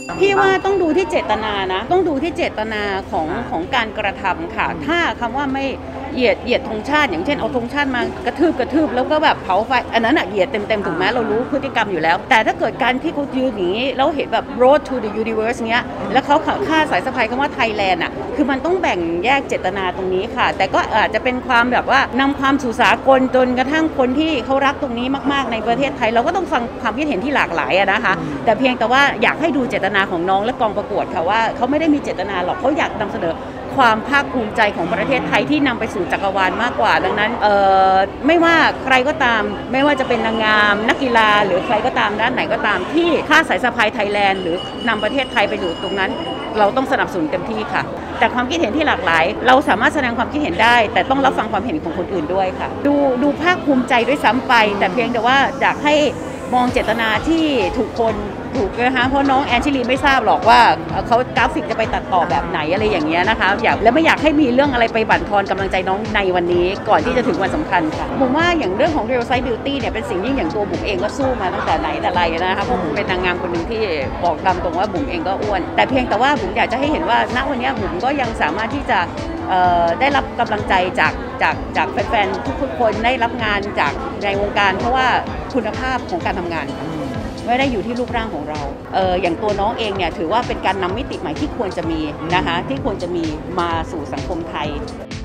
พี่ว่าต้องดูที่เจตนานะต้องดูที่เจตนาของการกระทำค่ะถ้าคำว่าไม่เหยียดธงชาติอย่างเช่นเอาธงชาติมากระทืบแล้วก็แบบเผาไฟอันนั้นเหยียดเต็มถูกไหมเรารู้พฤติกรรมอยู่แล้วแต่ถ้าเกิดการที่เขายืนอย่างนี้แล้วเห็นแบบ road to the universe เงี้ยแล้วเขาฆ่าสายสะพายคำว่าไทยแลนด์คือมันต้องแบ่งแยกเจตนาตรงนี้ค่ะแต่ก็อาจจะเป็นความแบบว่านำความสู่สากลจนกระทั่งคนที่เขารักตรงนี้มากๆในประเทศไทยเราก็ต้องฟังความคิดเห็นที่หลากหลายนะคะแต่เพียงแต่ว่าอยากให้ดูเจตนาของน้องและกองประกวดค่ะว่าเขาไม่ได้มีเจตนาหรอกเขาอยากนำเสนอความภาคภูมิใจของประเทศไทยที่นำไปสู่จักรวาลมากกว่าดังนั้นไม่ว่าใครก็ตามไม่ว่าจะเป็นนางงามนักกีฬาหรือใครก็ตามด้านไหนก็ตามที่ฆ่าสายสะพายไทยแลนด์หรือนำประเทศไทยไปอยู่ตรงนั้นเราต้องสนับสนุนเต็มที่ค่ะแต่ความคิดเห็นที่หลากหลายเราสามารถแสดงความคิดเห็นได้แต่ต้องรับฟังความเห็นของคนอื่นด้วยค่ะดูภาคภูมิใจด้วยซ้ำไปแต่เพียงแต่ว่าอยากให้มองเจตนาที่ถูกนะคะเพราะน้องแอนชิลีไม่ทราบหรอกว่าเขากราฟิกจะไปตัดต่อแบบไหนอะไรอย่างเงี้ยนะคะและไม่อยากให้มีเรื่องอะไรไปบั่นทอนกำลังใจน้องในวันนี้ก่อนที่จะถึงวันสำคัญค่ะผมว่าอย่างเรื่องของ Real Size Beauty เนี่ยเป็นสิ่งยิ่งอย่างตัวบุ๋มเองก็สู้มาตั้งแต่ไหนแต่ไรนะคะเพราะบุ๋มเป็นนางงามคนหนึ่งที่บอกตามตรงว่าบุ๋มเองก็อ้วนแต่เพียงแต่ว่าบุ๋มอยากจะให้เห็นว่าณวันนี้บุ๋มก็ยังสามารถที่จะได้รับกำลังใจจากแฟนๆทุกคนได้รับงานจากในวงการเพราะว่าคุณภาพของการทำงานไม่ได้อยู่ที่รูปร่างของเราอย่างตัวน้องเองเนี่ยถือว่าเป็นการนำมิติใหม่ที่ควรจะมีนะคะที่ควรจะมีมาสู่สังคมไทย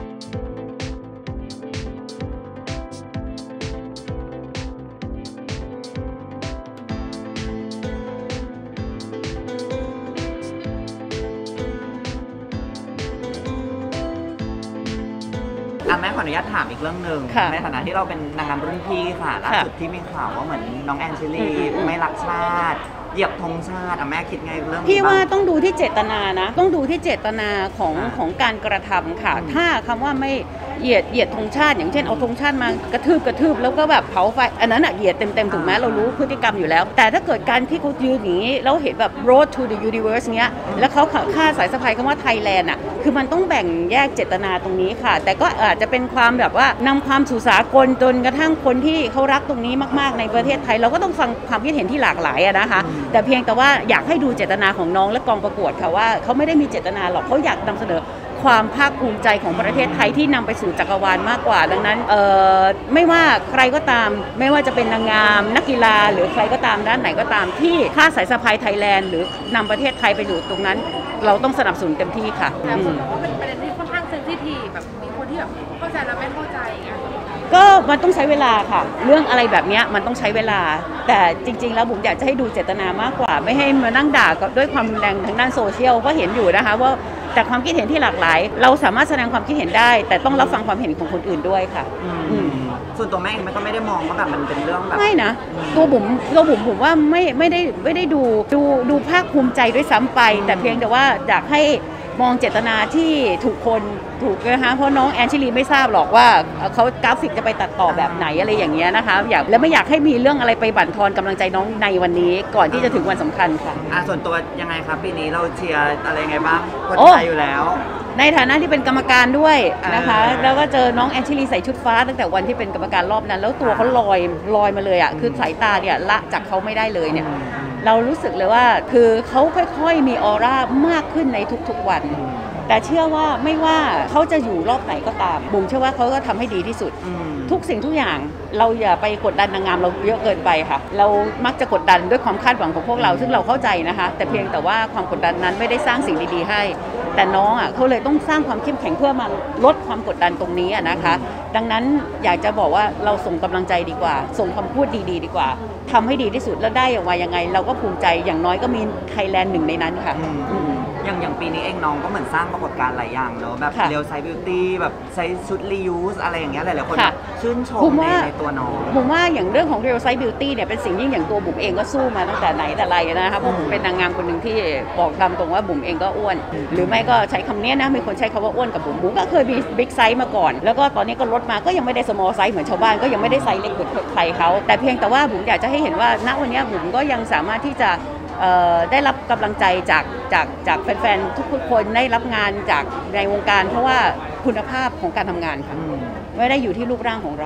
แม่ขออนุญาตถามอีกเรื่องหนึ่งในฐานะที่เราเป็นนางงามรุ่นพี่ค่ะล่าสุดที่มีข่าวว่าเหมือนน้องแอนชิลีไม่รักชาติเหยียบธงชาติแม่คิดไงเรื่องนี้พี่ว่าต้องดูที่เจตนานะต้องดูที่เจตนาของการกระทำค่ะถ้าคำว่าไม่เหยียดธงชาติอย่างเช่นเอาธงชาติมากระทืบแล้วก็แบบเผาไฟอันนั้นเหยียดเต็มถูกไหมเรารู้พฤติกรรมอยู่แล้วแต่ถ้าเกิดการที่เขายืนอย่างนี้แล้วเห็นแบบ road to the universe เงี้ยแล้วเขาฆ่าสายสะพายคำว่าไทยแลนด์คือมันต้องแบ่งแยกเจตนาตรงนี้ค่ะแต่ก็อาจจะเป็นความแบบว่านำความสู่สากลจนกระทั่งคนที่เขารักตรงนี้มากๆในประเทศไทยเราก็ต้องฟังความคิดเห็นที่หลากหลายนะคะแต่เพียงแต่ว่าอยากให้ดูเจตนาของน้องและกองประกวดค่ะว่าเขาไม่ได้มีเจตนาหรอกเขาอยากนำเสนอความภาคภูมิใจของประเทศไทยที่นำไปสู่จักรวาลมากกว่าดังนั้นไม่ว่าใครก็ตามไม่ว่าจะเป็นนางงามนักกีฬาหรือใครก็ตามด้านไหนก็ตามที่ฆ่าสายสะพายไทยแลนด์หรือนำประเทศไทยไปอยู่ตรงนั้นเราต้องสนับสนุนเต็มที่ค่ะแต่คนบอกว่าเป็นประเด็นที่ค่อนข้างเซนซิทีฟแบบมีคนที่แบบเข้าใจแล้วไม่เข้าใจอย่างเงี้ยก็มันต้องใช้เวลาค่ะเรื่องอะไรแบบนี้มันต้องใช้เวลาแต่จริงๆแล้วผมอยากจะให้ดูเจตนามากกว่าไม่ให้มานั่งด่าด้วยความรุนแรงทางด้านโซเชียลก็เห็นอยู่นะคะว่าแต่ความคิดเห็นที่หลากหลายเราสามารถแสดงความคิดเห็นได้แต่ต้องรับฟังความเห็นของคนอื่นด้วยค่ะส่วนตัวแม่เองก็ไม่ได้มองว่าแบบมันเป็นเรื่องแบบไม่นะตัวผมว่าไม่ได้ดูภาคภูมิใจด้วยซ้ำไปแต่เพียงแต่ว่าอยากให้มองเจตนาที่ถูกนะคะเพราะน้องแอนชิลีไม่ทราบหรอกว่าเขากราฟิกจะไปตัดต่อแบบไหนอะไรอย่างเงี้ยนะคะและไม่อยากให้มีเรื่องอะไรไปบั่นทอนกำลังใจน้องในวันนี้ก่อนที่จะถึงวันสำคัญค่ะส่วนตัวยังไงครับปีนี้เราเชียร์อะไรไงบ้างคนไทยอยู่แล้วในฐานะที่เป็นกรรมการด้วยนะคะแล้วก็เจอน้องแอนชิลีใส่ชุดฟ้าตั้งแต่วันที่เป็นกรรมการรอบนั้นแล้วตัวเขาลอยมาเลยคือสายตาเนี่ยละจากเขาไม่ได้เลยเนี่ยเรารู้สึกเลยว่าคือเขาค่อยๆมีออร่ามากขึ้นในทุกๆวันแต่เชื่อว่าไม่ว่าเขาจะอยู่รอบไหนก็ตามบุ๋มเชื่อว่าเขาก็ทำให้ดีที่สุดทุกสิ่งทุกอย่างเราอย่าไปกดดันนางงามเราเยอะเกินไปค่ะเรามักจะกดดันด้วยความคาดหวังของพวกเราซึ่งเราเข้าใจนะคะแต่เพียงแต่ว่าความกดดันนั้นไม่ได้สร้างสิ่งดีๆให้แต่น้องเขาเลยต้องสร้างความเข้มแข็งเพื่อมาลดความกดดันตรงนี้นะคะดังนั้นอยากจะบอกว่าเราส่งกำลังใจดีกว่าส่งคำพูดดีๆดีกว่าทำให้ดีที่สุดแล้วได้อย่างไรยังไงเราก็ภูมิใจอย่างน้อยก็มีไทยแลนด์หนึ่งในนั้นค่ะอย่างปีนี้เองน้องก็เหมือนสร้างปรากฏการณ์หลายอย่างเนอะแบบเรียวไซบิวตี้แบบใช้ชุดรียูสอะไรอย่างเงี้ยหลายๆคนชื่นชมในตัวน้องผมว่าอย่างเรื่องของ Real Size Beauty เนี่ยเป็นสิ่งยิ่งอย่างตัวบุ๋มเองก็สู้มาตั้งแต่ไหนแต่ไรนะคะเพราะผมเป็นนางงามคนหนึ่งที่บอกตามตรงว่าบุ๋มเองก็อ้วนหรือไม่ก็ใช้คำนี้นะมีคนใช้คำว่าอ้วนกับบุ๋มก็เคยมีบิ๊กไซส์มาก่อนแล้วก็ตอนนี้ก็ลดมาก็ยังไม่ได้ small size เหมือนชาวบ้านก็ยังไม่ได้ไซส์เล็กเหมือนใครเขาแต่เพียงแต่ว่าบุ๋มอยากจะให้เห็นว่าณวันนี้บุ๋มก็ยังสามารถที่จะได้รับกำลังใจจากแฟนๆทุกคนได้รับงานจากในวงการเพราะว่าคุณภาพของการทำงานค่ะไม่ได้อยู่ที่รูปร่างของเรา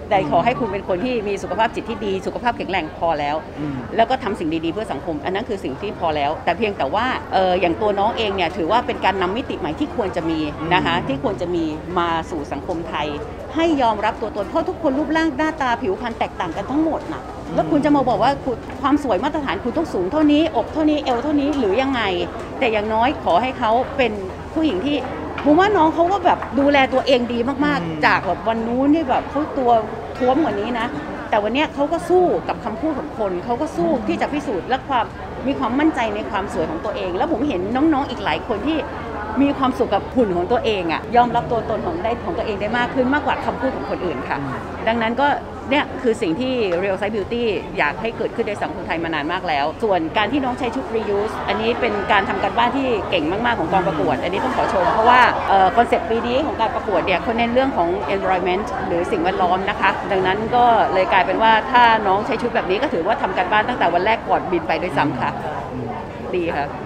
แต่ขอให้คุณเป็นคนที่มีสุขภาพจิตที่ดีสุขภาพแข็งแรงพอแล้วแล้วก็ทำสิ่งดีๆเพื่อสังคมอันนั้นคือสิ่งที่พอแล้วแต่เพียงแต่ว่าอย่างตัวน้องเองเนี่ยถือว่าเป็นการนำมิติใหม่ที่ควรจะมีนะคะที่ควรจะมีมาสู่สังคมไทยให้ยอมรับตัวตนเพราะทุกคนรูปร่างหน้าตาผิวพรรณแตกต่างกันทั้งหมดนะแล้วคุณจะมาบอกว่าความสวยมาตรฐานคุณต้องสูงเท่านี้อกเท่านี้เอวเท่านี้หรือยังไงแต่อย่างน้อยขอให้เขาเป็นผู้หญิงที่ผมว่าน้องเขาก็แบบดูแลตัวเองดีมากๆจากแบบวันนู้นที่แบบเขาตัวท้วมกว่านี้นะแต่วันนี้เขาก็สู้กับคำพูดของคนเขาก็สู้ที่จะพิสูจน์และมีความมั่นใจในความสวยของตัวเองแล้วผมเห็นน้องๆอีกหลายคนที่มีความสุขกับหุ่นของตัวเองอ่ะยอมรับตัวตนของตัวเองได้มากขึ้นมากกว่าคำพูดของคนอื่นค่ะดังนั้นก็เนี่ยคือสิ่งที่ Real Size Beauty อยากให้เกิดขึ้นในสังคมไทยมานานมากแล้วส่วนการที่น้องใช้ชุด reuse อันนี้เป็นการทำการบ้านที่เก่งมากๆของกองประกวดอันนี้ต้องขอชมเพราะว่าคอนเซ็ปต์ปีนี้ของการประกวดเนี่ยเขาเน้นเรื่องของ environment หรือสิ่งแวดล้อมนะคะดังนั้นก็เลยกลายเป็นว่าถ้าน้องใช้ชุดแบบนี้ก็ถือว่าทำการบ้านตั้งแต่วันแรกก่อนบินไปด้วยซ้ำค่ะดีค่ะ